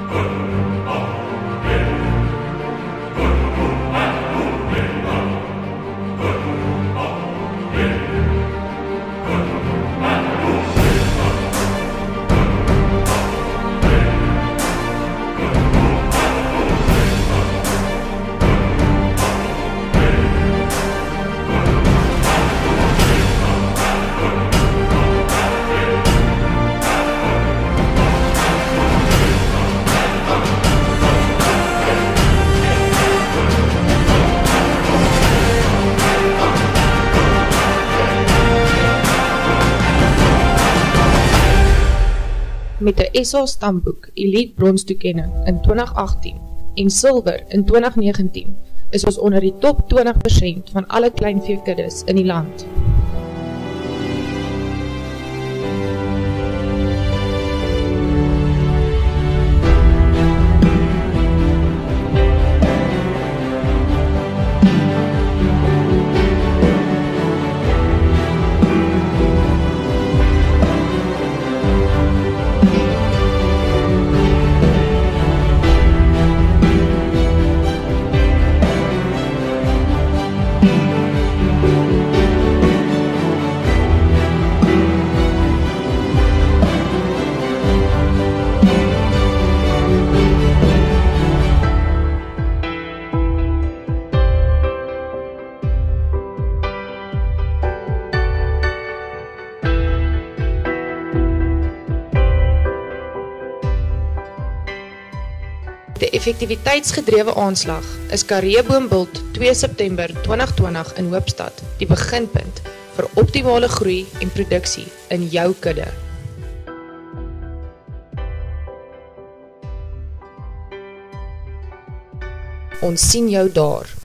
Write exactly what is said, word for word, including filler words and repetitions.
Met 'n S A Stamboek Elite Brons toekenning in twintig agttien en Silwer in twintig negentien is ons onder die top twintig persent van alle kleinveekuddes in die land. De effektiwiteitsgedrewe aanslag is Karee Boombult twee September twintig twintig in Hoopstad die beginpunt vir optimale groei en produksie in jou kudde. Ons sien jou daar.